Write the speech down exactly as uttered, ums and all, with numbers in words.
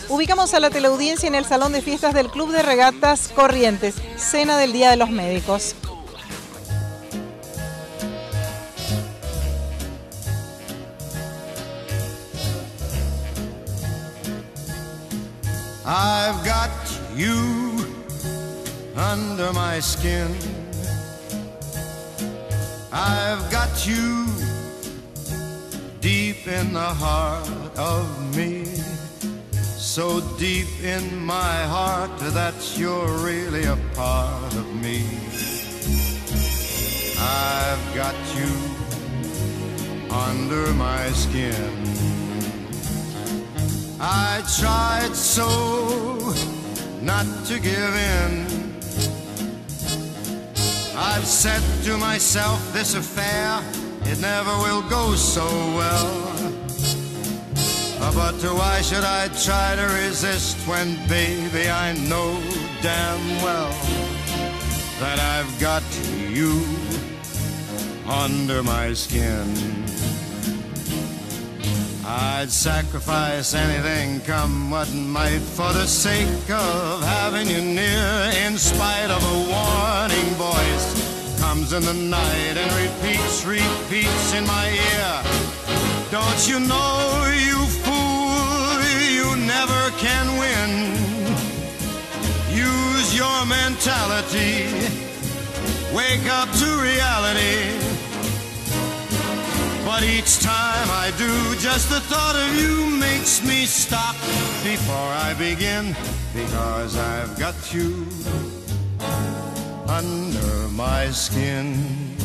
Ubicamos a la teleaudiencia en el salón de fiestas del Club de Regatas Corrientes, cena del Día de los Médicos. I've got you under my skin. I've got you deep in the heart of me. So deep in my heart that you're really a part of me. I've got you under my skin. I tried so not to give in. I've said to myself, this affair, it never will go so well. But why should I try to resist when, baby, I know damn well that I've got you under my skin. I'd sacrifice anything, come what might, for the sake of having you near. In spite of a warning voice, comes in the night and repeats, repeats in my ear. Don't you know, you fool, you never can win. Use your mentality, wake up to reality. But each time I do, just the thought of you makes me stop before I begin. Because I've got you under my skin.